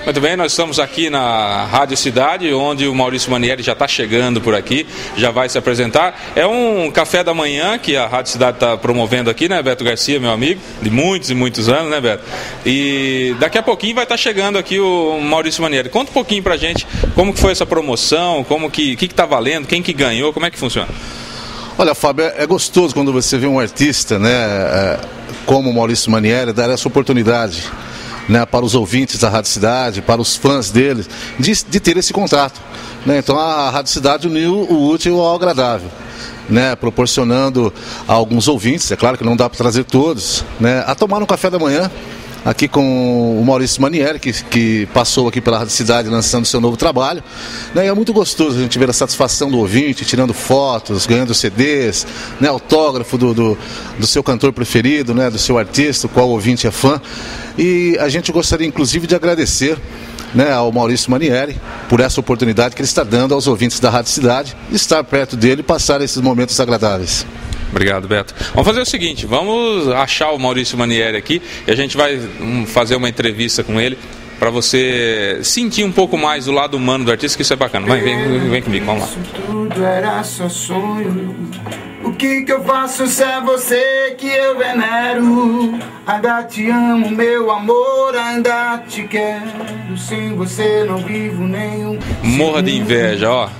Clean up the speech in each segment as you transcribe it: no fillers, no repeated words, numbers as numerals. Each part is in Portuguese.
Muito bem, nós estamos aqui na Rádio Cidade, onde o Maurício Manieri já está chegando por aqui, já vai se apresentar. É um café da manhã que a Rádio Cidade está promovendo aqui, né, Beto Garcia, meu amigo, de muitos e muitos anos, né, Beto? E daqui a pouquinho vai estar chegando aqui o Maurício Manieri. Conta um pouquinho pra gente como que foi essa promoção, como que está valendo, quem que ganhou, como é que funciona? Olha, Fábio, é gostoso quando você vê um artista, né, como o Maurício Manieri, dar essa oportunidade, né, para os ouvintes da Rádio Cidade, para os fãs dele, de ter esse contato, né? Então a Rádio Cidade uniu o útil ao agradável, né, proporcionando a alguns ouvintes, é claro que não dá para trazer todos, né, a tomar um café da manhã aqui com o Maurício Manieri, que passou aqui pela Rádio Cidade lançando seu novo trabalho, né? E é muito gostoso a gente ver a satisfação do ouvinte, tirando fotos, ganhando CDs, né? Autógrafo do seu cantor preferido, né? Do seu artista, o qual o ouvinte é fã. E a gente gostaria inclusive de agradecer, né, ao Maurício Manieri por essa oportunidade que ele está dando aos ouvintes da Rádio Cidade, de estar perto dele e passar esses momentos agradáveis. Obrigado, Beto. Vamos fazer o seguinte, vamos achar o Maurício Manieri aqui e a gente vai fazer uma entrevista com ele para você sentir um pouco mais do lado humano do artista, que isso é bacana. Vem comigo, vamos lá. Tudo era só sonho. O que eu faço se é você que eu venero? Ainda te amo, meu amor, ainda te quero. Sem você não vivo nenhum. Morra de inveja, ó.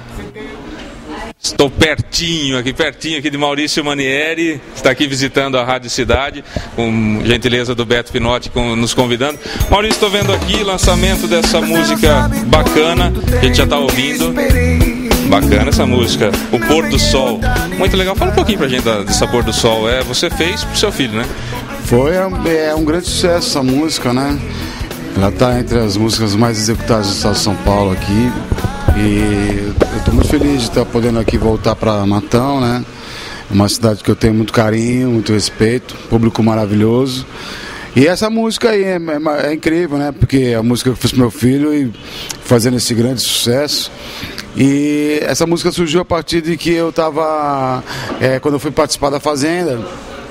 Estou pertinho aqui de Maurício Manieri, está aqui visitando a Rádio Cidade, com gentileza do Beto Pinotti nos convidando. Maurício, estou vendo aqui lançamento dessa música bacana, a gente já está ouvindo. Bacana essa música, O Pôr do Sol. Muito legal, fala um pouquinho pra gente dessa Pôr do Sol. Você fez pro seu filho, né? Foi um grande sucesso essa música, né? Ela está entre as músicas mais executadas do estado de São Paulo aqui. E eu estou muito feliz de estar podendo aqui voltar para Matão, né? Uma cidade que eu tenho muito carinho, muito respeito, público maravilhoso. E essa música aí é incrível, né? Porque é a música que eu fiz pro meu filho e fazendo esse grande sucesso. E essa música surgiu a partir de que eu estava, quando eu fui participar da Fazenda,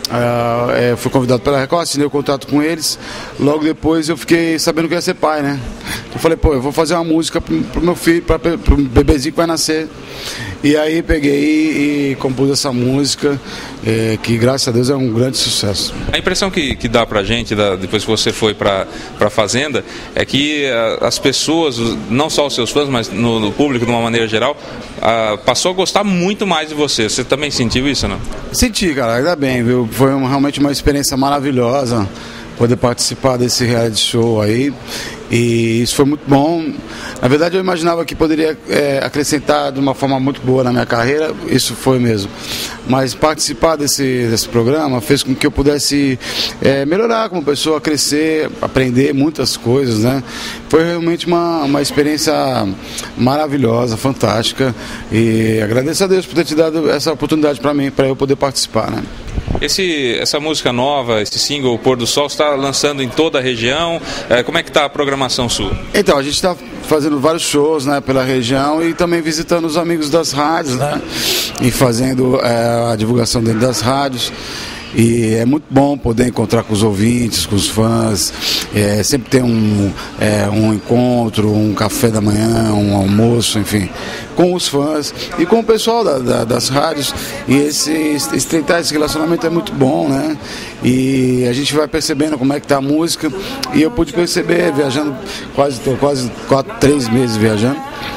fui convidado pela Record, assinei o contrato com eles. Logo depois eu fiquei sabendo que ia ser pai, né? Eu falei, eu vou fazer uma música pro meu filho, pro bebezinho que vai nascer. E aí peguei e compus essa música, que graças a Deus é um grande sucesso. A impressão que dá pra gente, depois que você foi pra Fazenda, é que as pessoas, não só os seus fãs, mas no público de uma maneira geral, passou a gostar muito mais de você. Você também sentiu isso, não? Senti, cara, ainda bem, viu? Foi realmente uma experiência maravilhosa poder participar desse reality show aí, e isso foi muito bom. Na verdade eu imaginava que poderia acrescentar de uma forma muito boa na minha carreira, isso foi mesmo, mas participar desse programa fez com que eu pudesse melhorar como pessoa, crescer, aprender muitas coisas, né? Foi realmente uma experiência maravilhosa, fantástica, e agradeço a Deus por ter te dado essa oportunidade para mim, para eu poder participar, né? Essa música nova, esse single, O Pôr do Sol, está lançando em toda a região. Como é que está a programação sua? Então, a gente está fazendo vários shows, né, pela região e também visitando os amigos das rádios, né, e fazendo a divulgação dentro das rádios. E é muito bom poder encontrar com os ouvintes, com os fãs, sempre tem um encontro, um café da manhã, um almoço, enfim, com os fãs e com o pessoal das rádios. E estreitar esse relacionamento é muito bom, né? E a gente vai percebendo como é que está a música, e eu pude perceber, viajando, quase 3 meses viajando,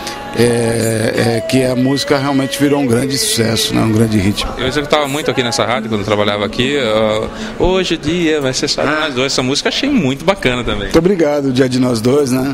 que a música realmente virou um grande sucesso, né? Um grande hit. Eu executava muito aqui nessa rádio quando eu trabalhava aqui. Hoje o dia vai ser só de nós dois. Essa música achei muito bacana também. Muito obrigado, o dia de nós dois, né?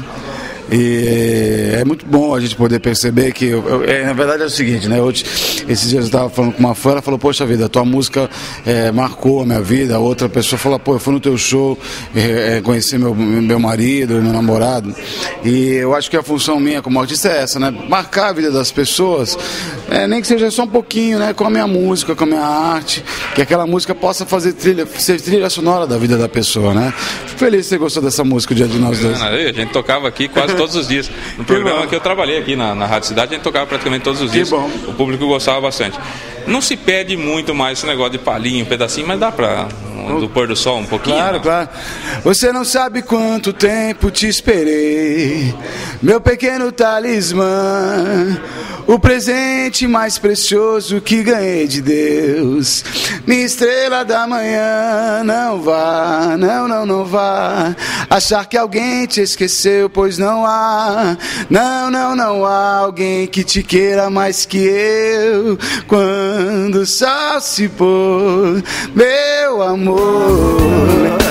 E é muito bom a gente poder perceber que, na verdade é o seguinte, né? Esses dias eu estava falando com uma fã, ela falou, poxa vida, a tua música marcou a minha vida. A outra pessoa falou, eu fui no teu show, conheci meu marido, meu namorado. E eu acho que a função minha como artista é essa, né? Marcar a vida das pessoas, nem que seja só um pouquinho, né? Com a minha música, com a minha arte, que aquela música possa ser trilha sonora da vida da pessoa, né? Fico feliz que você gostou dessa música, o dia de nós dois. A gente tocava aqui quase todos os dias. No programa que eu trabalhei aqui na Rádio Cidade, a gente tocava praticamente todos os dias. O público gostava bastante. Não se pede muito mais esse negócio de palhinho, pedacinho, mas dá pra do pôr do sol um pouquinho? Claro, claro. Você não sabe quanto tempo te esperei, meu pequeno talismã, o presente mais precioso que ganhei de Deus. Minha estrela da manhã, não vá, não vá achar que alguém te esqueceu, pois não há, não há alguém que te queira mais que eu. Quando o sol se pôr, meu amor,